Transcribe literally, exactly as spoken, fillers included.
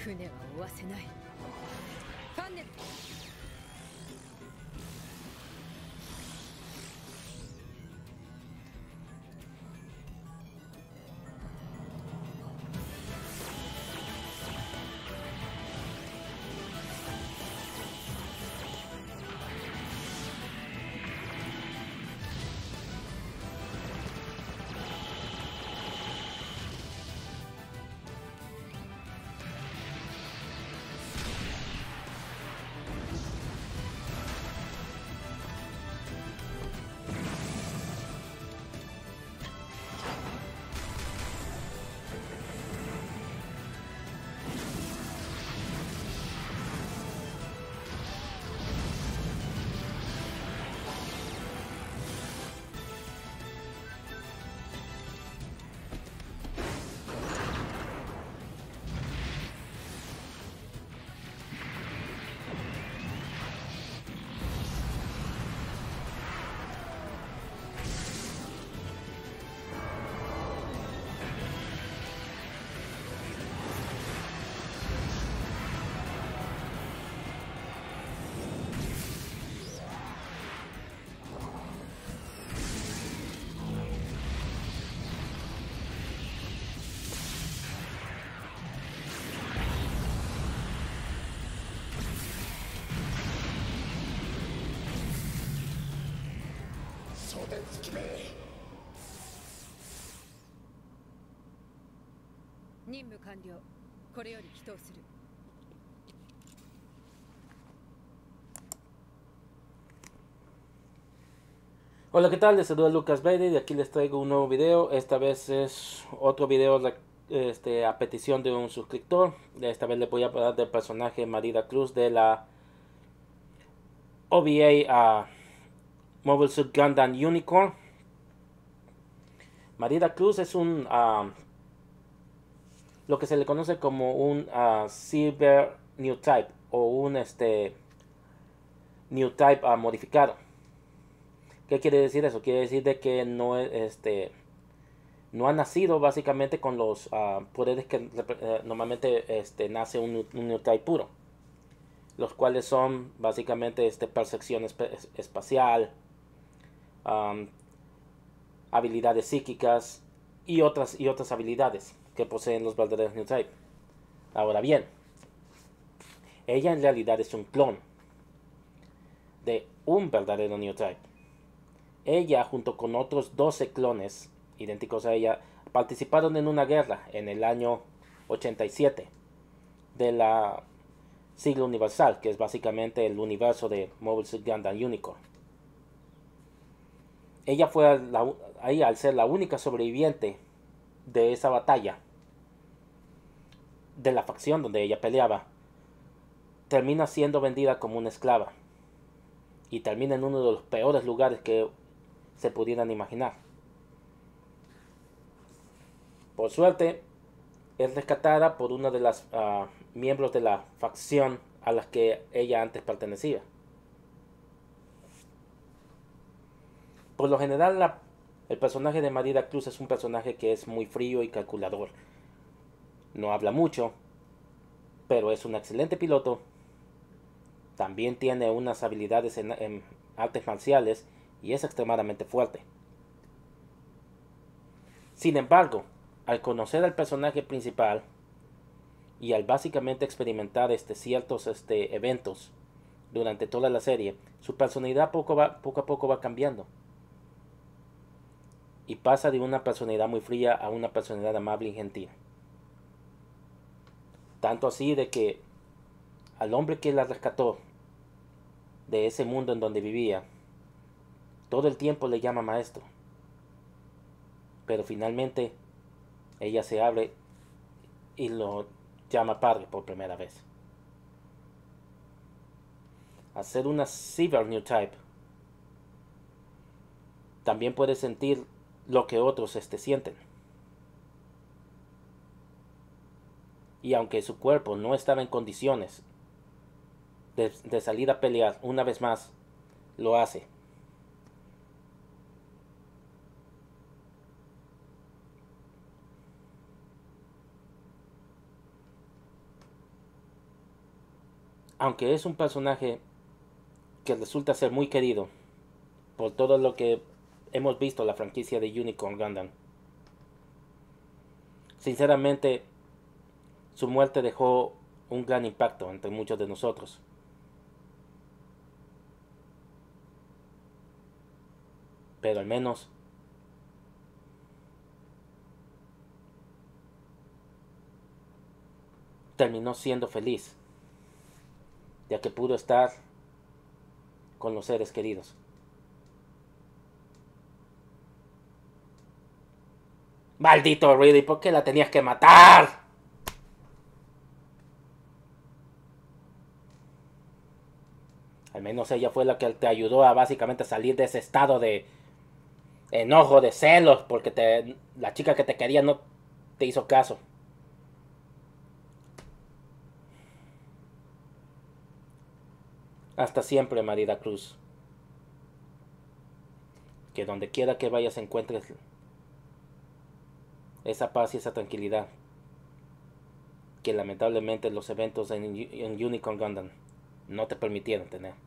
船は追わせない。ファンネル。任務完了。これより祈祷する。 Hola, ¿qué tal? Les saluda Lucas Bailey y aquí les traigo un nuevo video. Esta vez es otro video este, a petición de un suscriptor. Esta vez les voy a hablar del personaje Marida Cruz de la O V A a Mobile Suit Gundam Unicorn. Marida Cruz es un uh, lo que se le conoce como un uh, Cyber New Type o un este New Type uh, modificado. ¿Qué quiere decir eso? Quiere decir de que no, este, no ha nacido básicamente con los uh, poderes que uh, normalmente este, nace un, un New Type puro, los cuales son básicamente este, percepción esp espacial, um, habilidades psíquicas y otras, y otras habilidades que poseen los verdaderos New Type. Ahora bien, ella en realidad es un clon de un verdadero New Type. Ella, junto con otros doce clones idénticos a ella, participaron en una guerra en el año ochenta y siete de la Siglo Universal, que es básicamente el universo de Mobile Suit Gundam Unicorn. Ella fue la, ahí al ser la única sobreviviente de esa batalla, de la facción donde ella peleaba, termina siendo vendida como una esclava y termina en uno de los peores lugares que se pudieran imaginar. Por suerte, es rescatada por una de las uh, miembros de la facción a las que ella antes pertenecía. Por lo general, la, el personaje de Marida Cruz es un personaje que es muy frío y calculador. No habla mucho, pero es un excelente piloto. También tiene unas habilidades en, en artes marciales y es extremadamente fuerte. Sin embargo, al conocer al personaje principal y al básicamente experimentar este, ciertos este, eventos durante toda la serie, su personalidad poco, va, poco a poco va cambiando. Y pasa de una personalidad muy fría a una personalidad amable y gentil. Tanto así de que al hombre que la rescató de ese mundo en donde vivía, todo el tiempo le llama maestro. Pero finalmente ella se abre y lo llama padre por primera vez. Al ser una Cyber New Type, también puede sentir lo que otros este, sienten. Y aunque su cuerpo no estaba en condiciones de, de salir a pelear una vez más, lo hace. aunque es un personaje que resulta ser muy querido por todo lo que hemos visto en la franquicia de Unicorn Gundam, sinceramente su muerte dejó un gran impacto entre muchos de nosotros. Pero al menos terminó siendo feliz, ya que pudo estar con los seres queridos. Maldito Ridley, ¿por qué la tenías que matar? Al menos ella fue la que te ayudó a básicamente salir de ese estado de enojo, de celos, porque te, la chica que te quería no te hizo caso. Hasta siempre, Marida Cruz. Que donde quiera que vayas encuentres esa paz y esa tranquilidad que lamentablemente los eventos en, en Unicorn Gundam no te permitieron tener.